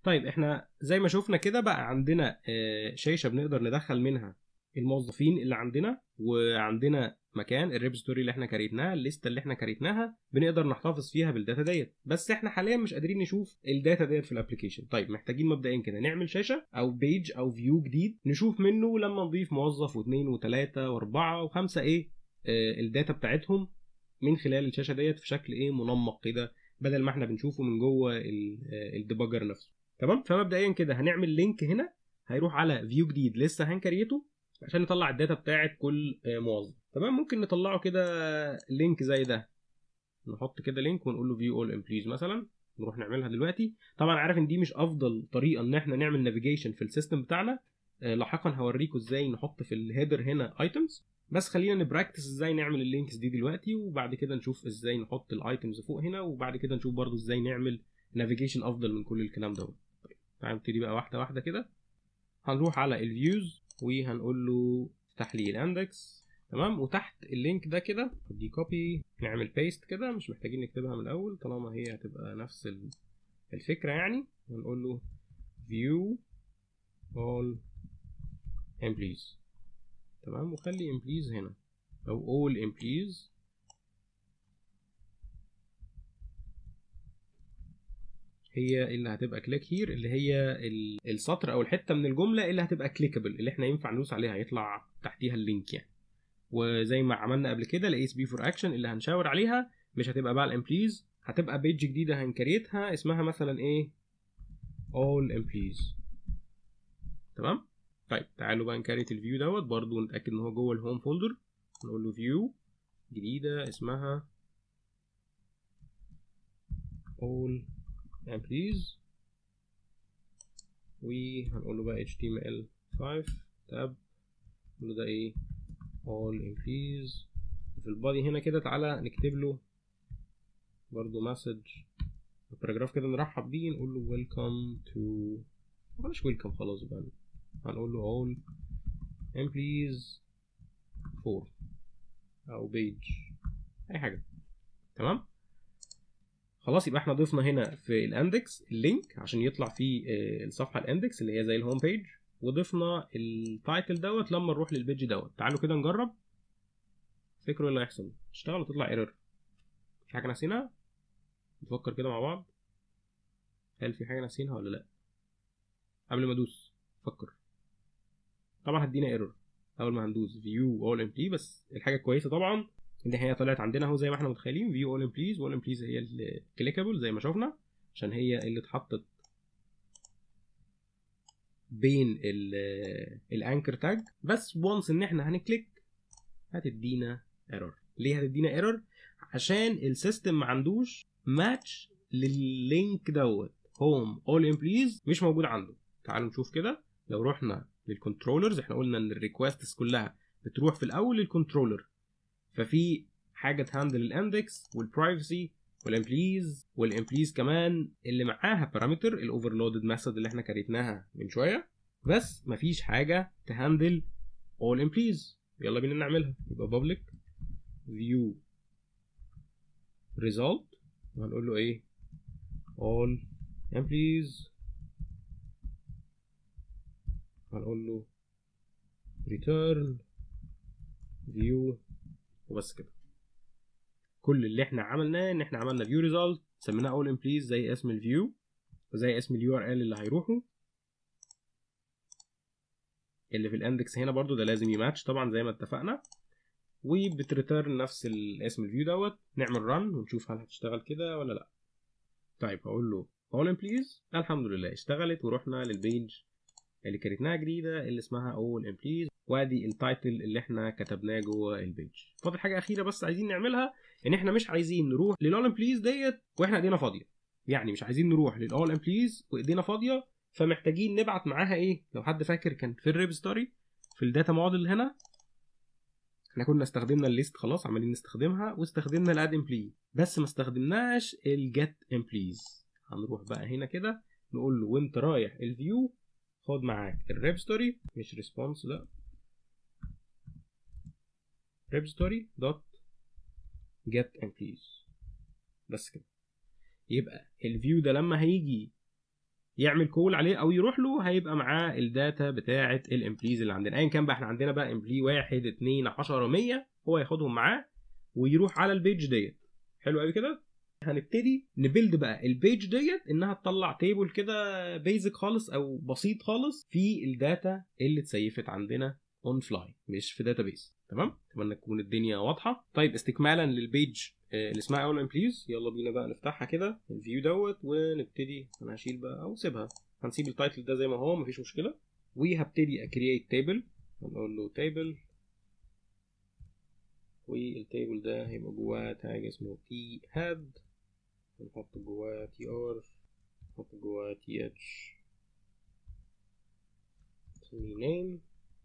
طيب احنا زي ما شفنا كده بقى عندنا شاشه بنقدر ندخل منها الموظفين اللي عندنا، وعندنا مكان الريبوزيتوري اللي احنا كريتناها، الليسته اللي احنا كريتناها بنقدر نحتفظ فيها بالداتا ديت. بس احنا حاليا مش قادرين نشوف الداتا ديت في الابلكيشن. طيب محتاجين مبدئيا كده نعمل شاشه او بيج او فيو جديد نشوف منه لما نضيف موظف واثنين وثلاثه واربعه وخمسه الداتا بتاعتهم من خلال الشاشه ديت في شكل منمق كده، بدل ما احنا بنشوفه من جوه الديباجر نفسه. تمام. فمبدئيا كده هنعمل لينك هنا هيروح على فيو جديد لسه هنكريته عشان نطلع الداتا بتاعت كل موظف. تمام. ممكن نطلعه كده لينك زي ده، نحط كده لينك ونقول له فيو اول امبلويز مثلا. نروح نعملها دلوقتي. طبعا عارف ان دي مش افضل طريقه ان احنا نعمل نافيجيشن في السيستم بتاعنا، لاحقا هوريكم ازاي نحط في الهيدر هنا ايتمز، بس خلينا نبراكتس ازاي نعمل اللينكس دي دلوقتي، وبعد كده نشوف ازاي نحط الايتمز فوق هنا، وبعد كده نشوف برضو ازاي نعمل نافيجيشن افضل من كل الكلام دوت. طيب تعالى نبتدي بقى واحده واحده كده. هنروح على الفيوز وهنقول له افتح لي الاندكس. تمام. وتحت اللينك ده كده دي كوبي، نعمل بيست كده، مش محتاجين نكتبها من الاول طالما هي هتبقى نفس الفكره يعني. هنقول له view all employees. تمام. وخلي employees هنا او all employees. هي اللي هتبقى كليك هير، اللي هي السطر او الحته من الجمله اللي هتبقى كليكابل، اللي احنا ينفع ندوس عليها يطلع تحتيها اللينك يعني. وزي ما عملنا قبل كده الاي اس بي فور اكشن اللي هنشاور عليها مش هتبقى بقى الامبليز، هتبقى بيج جديده هنكريتها اسمها مثلا all employees. تمام. طيب تعالوا بقى نكريت الفيو دوت برضو نتاكد ان هو جوه الهوم فولدر. نقول له فيو جديده اسمها all employees، وهنقول له بقى HTML5 تاب، نقول له ده all employees. وفي البادي هنا كده تعالى نكتب له برضو مسج باراجراف كده نرحب بيه، نقول له ويلكم تو، بلاش ويلكم خلاص بقى، هنقول له all employees for او page اي حاجه. تمام. خلاص يبقى احنا ضفنا هنا في الاندكس اللينك عشان يطلع فيه الصفحه الاندكس اللي هي زي الهوم بيج، وضفنا التايتل دوت لما نروح للبيج دوت. تعالوا كده نجرب، فكروا ايه اللي هيحصل. تشتغل وتطلع ايرور. في حاجه ناسينها؟ نفكر كده مع بعض، هل في حاجه ناسينها ولا لا قبل ما ادوس؟ فكر. طبعا هدينا ايرور اول ما هندوس فيو اول امبلي، بس الحاجه الكويسه طبعا ان هي طلعت عندنا اهو زي ما احنا متخيلين فيو اول امبليز، واول امبليز هي الكليكابل زي ما شفنا عشان هي اللي اتحطت بين الانكر تاج. بس وانس ان احنا هنكليك هتدينا ايرور. ليه هتدينا ايرور؟ عشان السيستم ما عندوش ماتش لللينك دوت، هوم اول امبليز مش موجود عنده. تعالوا نشوف كده. لو رحنا للكنترولرز، احنا قلنا ان الريكوستس كلها بتروح في الاول للكنترولر، ففي حاجه تهندل الاندكس والبرايفسي والامبليز كمان اللي معاها بارامتر الاوفرلودد ميثود اللي احنا كريتناها من شويه، بس مفيش حاجه تهندل all employees. يلا بينا نعملها. يبقى public view result وهنقول له all employees، هنقول له return view، وبس كده. كل اللي احنا عملناه ان احنا عملنا view result سميناه all employees زي اسم الفيو وزي اسم اليو ار ال اللي هيروحوا، اللي في الاندكس هنا برضو ده لازم يماتش طبعا زي ما اتفقنا، وبتريتيرن نفس الاسم الفيو دوت. نعمل رن ونشوف هل هتشتغل كده ولا لا. طيب هقول له all employees، الحمد لله اشتغلت، ورحنا للبيج اللي كريتناها جديده اللي اسمها all employees، وادي التايتل اللي احنا كتبناه جوه البيج. فاضل حاجه اخيره بس عايزين نعملها، ان احنا مش عايزين نروح للall employees ديت واحنا ايدينا فاضيه. يعني مش عايزين نروح للall employees وايدينا فاضيه، فمحتاجين نبعت معاها لو حد فاكر كان في الريبستوري في الداتا موديل هنا احنا كنا استخدمنا الليست خلاص عمالين نستخدمها، واستخدمنا الاد امبلي بس ما استخدمناش الجيت امبليز. هنروح بقى هنا كده نقول له وانت رايح الفيو خد معاك الريبستوري، مش ريسبونس، لا ريبستوري دوت جيت امبليز، بس كده. يبقى الفيو ده لما هيجي يعمل كول عليه او يروح له، هيبقى معاه الداتا بتاعه الامبليز اللي عندنا ايا كان بقى. احنا عندنا بقى امبلي 1 2 10 100، هو ياخدهم معاه ويروح على البيج ديت. حلو قوي كده. هنبتدي نبيلد بقى البيج ديت انها تطلع تيبل كده بيزك خالص او بسيط خالص في الداتا اللي اتسيفت عندنا اون فلاي مش في داتابيس. تمام، اتمنى تكون الدنيا واضحه. طيب استكمالا للبيج اللي اسمها اول امبليز، يلا بينا بقى نفتحها كده الفيو دوت ونبتدي. انا هشيل بقى او سيبها، هنسيب التايتل ده زي ما هو مفيش مشكله. وهبتدي اكرييت تيبل، هنقول له تيبل، والتيبل ده هيبقى جواه تاج اسمه تي هاد، نحط جواه تي ار، نحط جواه تي اتش، نسميه نيم.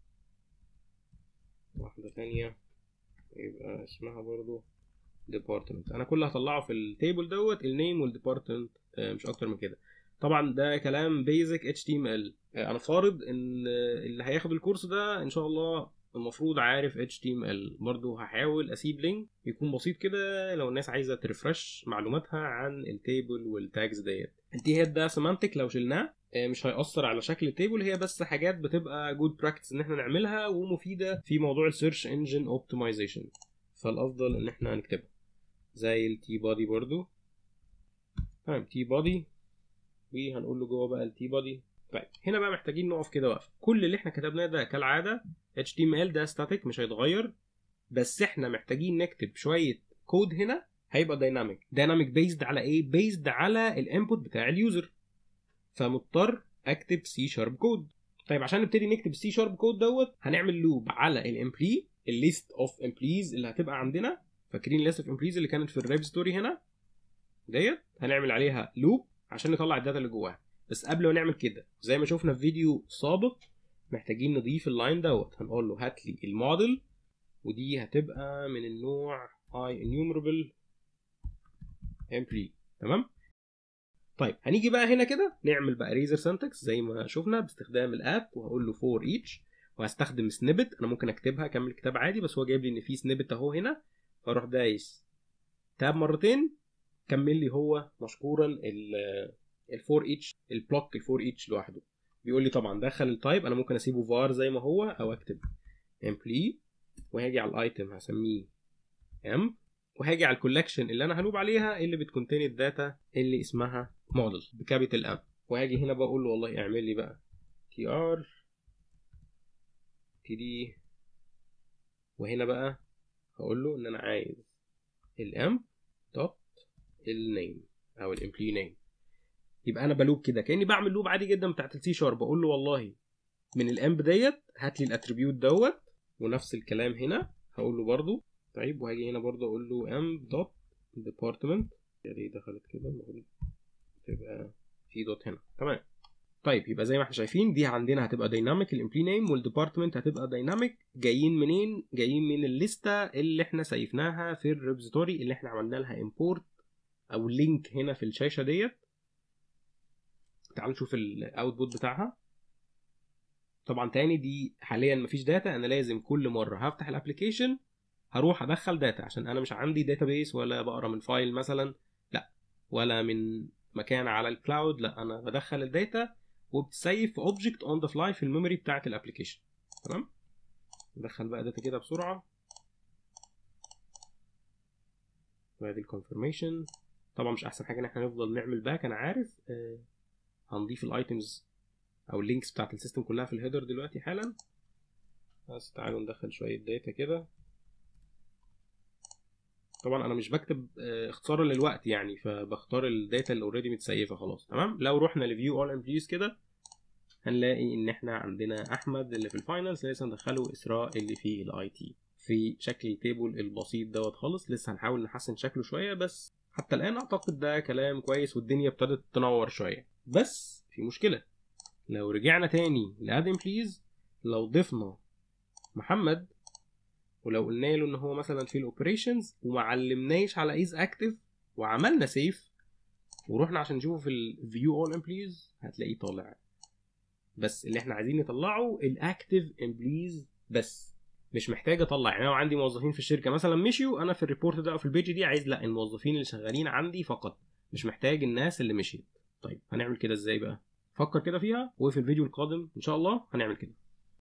واحدة ثانية يبقى اسمها برضو ديبارتمنت. انا كل هطلعه في التيبل دوت النيم والديبارتمنت، مش اكتر من كده. طبعا ده كلام بيزك HTML. انا فارض ان اللي هياخد الكورس ده ان شاء الله المفروض عارف HTML. برضو هحاول اسيب لينك يكون بسيط كده لو الناس عايزه ترفرش معلوماتها عن التيبل والتاجز ديت. التي هيد ده سيمانتك لو شلناه مش هيأثر على شكل التيبل، هي بس حاجات بتبقى جود براكتس ان احنا نعملها ومفيده في موضوع السيرش انجن اوبتمايزيشن، فالافضل ان احنا نكتبها. زي التي بادي برضو. تمام، تي بادي، وهنقول له جوه بقى التي بادي. طيب هنا بقى محتاجين نقف كده وقف. كل اللي احنا كتبناه ده كالعاده HTML ده ستاتيك مش هيتغير، بس احنا محتاجين نكتب شويه كود هنا هيبقى دايناميك بيزد على ايه؟ بيزد على الانبوت بتاع اليوزر، فمضطر اكتب سي شارب كود. طيب عشان نبتدي نكتب سي شارب كود دوت هنعمل لوب على الامبلي، الليست اوف امبليز اللي هتبقى عندنا. فاكرين الليست اوف امبليز اللي كانت في الريب ستوري هنا ديت؟ هنعمل عليها لوب عشان نطلع الداتا اللي جواها. بس قبل ما نعمل كده زي ما شفنا في فيديو سابق محتاجين نضيف اللاين دوت. هنقول له هات لي الموديل، ودي هتبقى من النوع enumerable employee. تمام. طيب هنيجي بقى هنا كده نعمل بقى ريزر سنتكس زي ما شفنا باستخدام الاب، وهقول له for each، وهستخدم سنيبت. انا ممكن اكتبها كامل الكتاب عادي بس هو جايب لي ان في سنيبت اهو هنا، فاروح دايس تاب مرتين كمل لي هو مشكورا الفور ايتش، البلوك الفور ايتش لوحده. بيقول لي طبعا دخل التايب، انا ممكن اسيبه var زي ما هو او اكتب employee، وهاجي على الايتم هسميه m، وهاجي على الكولكشن اللي انا هلوب عليها اللي بتكونتين الداتا اللي اسمها موديل بكابيتال ام، وهاجي هنا بقول له والله اعمل لي بقى tr td، وهنا بقى هقول له ان انا عايز الام دوت النيم او الامبلوي نيم. يبقى انا بلوب كده كاني بعمل لوب عادي جدا بتاعت السي شارب، بقول له والله من الامب ديت هات لي الاتريبيوت دوت، ونفس الكلام هنا هقول له برضو. طيب وهاجي هنا برضو اقول له امب دوت ديبارتمنت، يعني دخلت كده المفروض تبقى في دوت هنا. تمام. طيب يبقى زي ما احنا شايفين دي عندنا هتبقى دايناميك الامبلي نيم، والديبارتمنت هتبقى دايناميك. جايين منين؟ جايين من الليسته اللي احنا سيفناها في الريبوزيتوري اللي احنا عملنا لها امبورت او لينك هنا في الشاشه ديت. تعالوا نشوف الاوتبوت بتاعها. طبعا تاني دي حاليا مفيش داتا، انا لازم كل مره هفتح الابلكيشن هروح ادخل داتا، عشان انا مش عندي داتابيس ولا بقرا من فايل مثلا، لا، ولا من مكان على الكلاود، لا، انا بدخل الداتا وبتسيف في اوبجكت اون ذا فلاي في الميموري بتاعه الابلكيشن. تمام. ندخل بقى داتا كده بسرعه، وادي الكونفirmation. طبعا مش احسن حاجه ان احنا نفضل نعمل باك، انا عارف. هنضيف الايتمز او اللينكس بتاعت السيستم كلها في الهيدر دلوقتي حالا، بس تعالوا ندخل شويه داتا كده. طبعا انا مش بكتب اختصارا للوقت يعني، فبختار الداتا اللي اوريدي متسيفه خلاص. تمام. لو رحنا لفيو اول امبليز كده هنلاقي ان احنا عندنا احمد اللي في الفاينلز، لسه ندخله اسراء اللي في الاي تي في شكل التيبل البسيط دوت خالص. لسه هنحاول نحسن شكله شويه، بس حتى الان اعتقد ده كلام كويس والدنيا ابتدت تنور شويه. بس في مشكله، لو رجعنا تاني لاد امبليز، لو ضفنا محمد ولو قلنا له ان هو مثلا في الاوبريشنز وما علمناش على از اكتف وعملنا سيف ورحنا عشان نشوفه في الفيو اول امبليز، هتلاقيه طالع. بس اللي احنا عايزين نطلعه الاكتف امبليز بس، مش محتاج اطلع. يعني انا عندي موظفين في الشركه مثلا مشيوا، انا في الريبورت ده او في البيج دي عايز لا الموظفين اللي شغالين عندي فقط، مش محتاج الناس اللي مشيت. طيب هنعمل كده ازاي بقى؟ فكر كده فيها، وفي الفيديو القادم ان شاء الله هنعمل كده.